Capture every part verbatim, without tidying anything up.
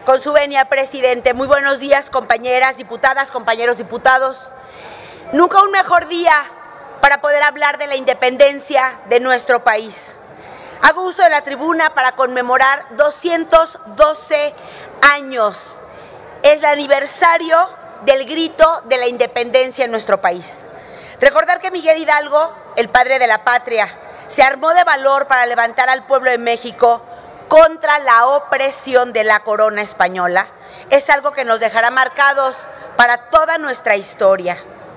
Con su venia, presidente. Muy buenos días, compañeras diputadas, compañeros diputados. Nunca un mejor día para poder hablar de la independencia de nuestro país. Hago uso de la tribuna para conmemorar doscientos doce años. Es el aniversario del grito de la independencia en nuestro país. Recordar que Miguel Hidalgo, el padre de la patria, se armó de valor para levantar al pueblo de México contra la opresión de la corona española, es algo que nos dejará marcados para toda nuestra historia.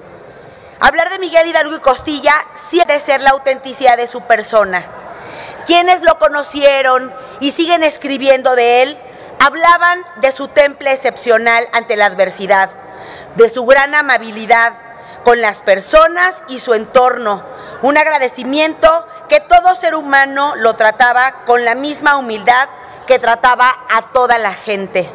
Hablar de Miguel Hidalgo y Costilla sí debe ser la autenticidad de su persona. Quienes lo conocieron y siguen escribiendo de él, hablaban de su temple excepcional ante la adversidad, de su gran amabilidad con las personas y su entorno, un agradecimiento que todo ser humano lo trataba con la misma humildad que trataba a toda la gente.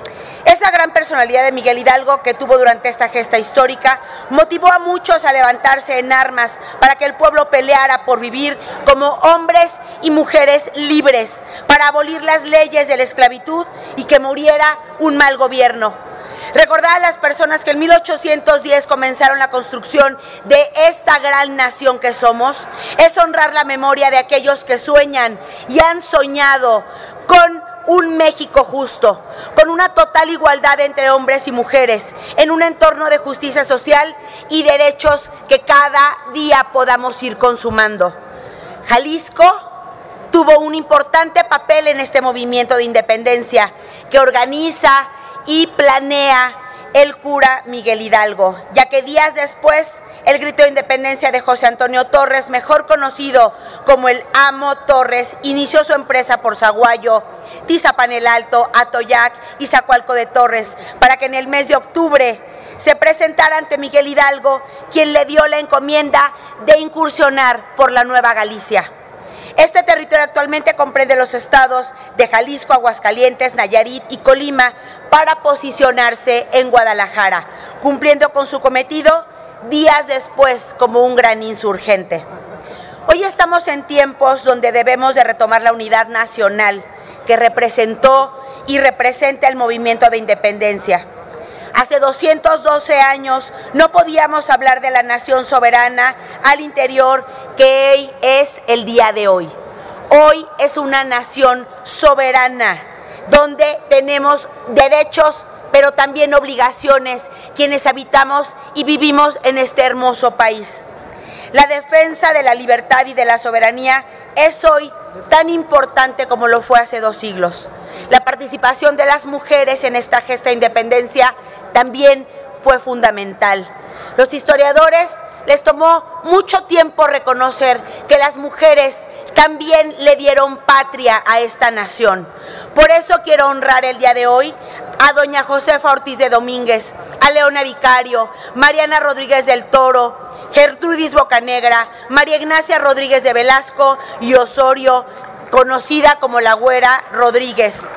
Esa gran personalidad de Miguel Hidalgo que tuvo durante esta gesta histórica motivó a muchos a levantarse en armas para que el pueblo peleara por vivir como hombres y mujeres libres, para abolir las leyes de la esclavitud y que muriera un mal gobierno. Recordar a las personas que en mil ochocientos diez comenzaron la construcción de esta gran nación que somos, es honrar la memoria de aquellos que sueñan y han soñado con un México justo, con una total igualdad entre hombres y mujeres, en un entorno de justicia social y derechos que cada día podamos ir consumando. Jalisco tuvo un importante papel en este movimiento de independencia que organiza y planea el cura Miguel Hidalgo, ya que días después el grito de independencia de José Antonio Torres, mejor conocido como el Amo Torres, inició su empresa por Zaguayo, Tizapán el Alto, Atoyac y Zacualco de Torres, para que en el mes de octubre se presentara ante Miguel Hidalgo, quien le dio la encomienda de incursionar por la Nueva Galicia. Este territorio actualmente comprende los estados de Jalisco, Aguascalientes, Nayarit y Colima para posicionarse en Guadalajara, cumpliendo con su cometido días después como un gran insurgente. Hoy estamos en tiempos donde debemos de retomar la unidad nacional que representó y representa el movimiento de independencia. Hace doscientos doce años no podíamos hablar de la nación soberana al interior que es el día de hoy. Hoy es una nación soberana donde tenemos derechos pero también obligaciones quienes habitamos y vivimos en este hermoso país. La defensa de la libertad y de la soberanía es hoy tan importante como lo fue hace dos siglos. La participación de las mujeres en esta gesta de independencia también fue fundamental. Los historiadores les tomó mucho tiempo reconocer que las mujeres también le dieron patria a esta nación. Por eso quiero honrar el día de hoy a doña Josefa Ortiz de Domínguez, a Leona Vicario, Mariana Rodríguez del Toro, Gertrudis Bocanegra, María Ignacia Rodríguez de Velasco y Osorio, conocida como la Güera Rodríguez.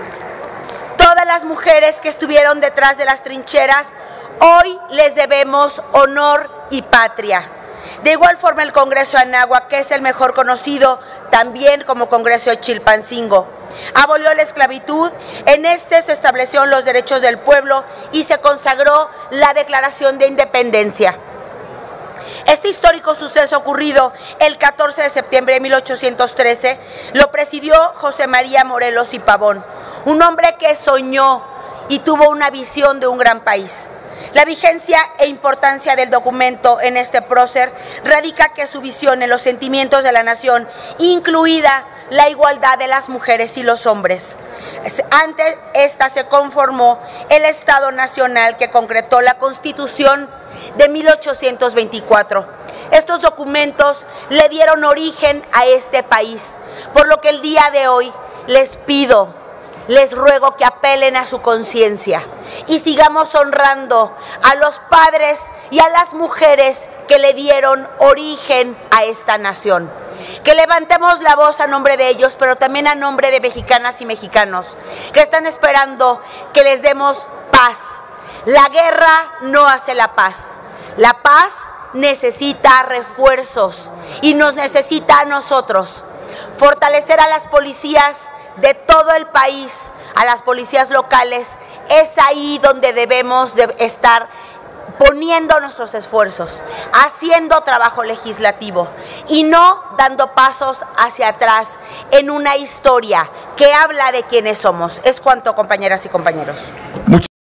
Todas las mujeres que estuvieron detrás de las trincheras, hoy les debemos honor y patria. De igual forma el Congreso de Anáhuac, que es el mejor conocido también como Congreso de Chilpancingo, abolió la esclavitud. En este se establecieron los derechos del pueblo y se consagró la Declaración de Independencia. Este histórico suceso ocurrido el catorce de septiembre de mil ochocientos trece lo presidió José María Morelos y Pavón, un hombre que soñó y tuvo una visión de un gran país. La vigencia e importancia del documento en este prócer radica que su visión en los sentimientos de la nación, incluida la igualdad de las mujeres y los hombres. Antes esta se conformó el Estado Nacional que concretó la Constitución de mil ochocientos veinticuatro. Estos documentos le dieron origen a este país, por lo que el día de hoy les pido, les ruego que apelen a su conciencia y sigamos honrando a los padres y a las mujeres que le dieron origen a esta nación. Que levantemos la voz a nombre de ellos, pero también a nombre de mexicanas y mexicanos que están esperando que les demos paz. La guerra no hace la paz. La paz necesita refuerzos y nos necesita a nosotros. Fortalecer a las policías de todo el país, a las policías locales, es ahí donde debemos de estar poniendo nuestros esfuerzos, haciendo trabajo legislativo y no dando pasos hacia atrás en una historia que habla de quiénes somos. Es cuanto, compañeras y compañeros.